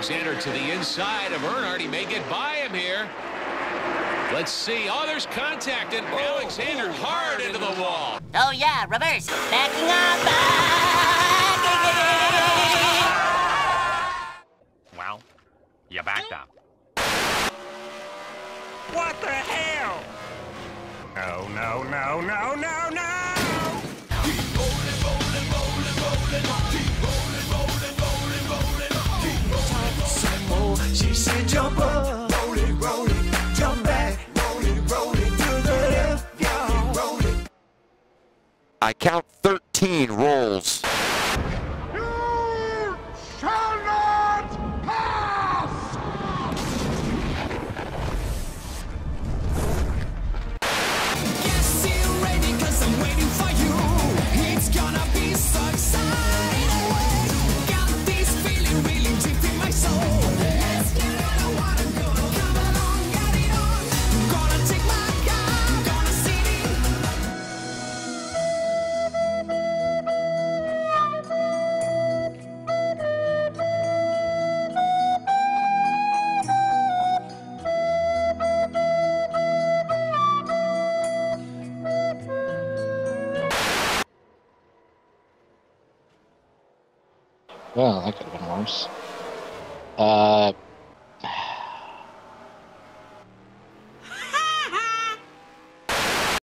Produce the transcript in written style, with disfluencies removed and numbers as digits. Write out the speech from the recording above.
Alexander to the inside of Earnhardt. He may get by him here. Let's see. Oh, there's contact, and Alexander hard into the wall. Oh, yeah, reverse. Backing up. Well, you backed up. What the hell? No, no, no, no, no, no! Keep rolling, rolling, rolling, rolling. Keep rolling, rolling, rolling, rolling. Keep rolling, some more. She said jump up. Roll it, jump back. Roll it to the left, y'all. Roll it. I count 13 rolls. You shall not pass! Yes, you're ready, 'cause I'm waiting for you. It's gonna be so exciting. Got this feeling really deep in my soul. Let's get it, I wanna go. Come along, get it on. Gonna take my car, gonna see it. Well, that could have been worse.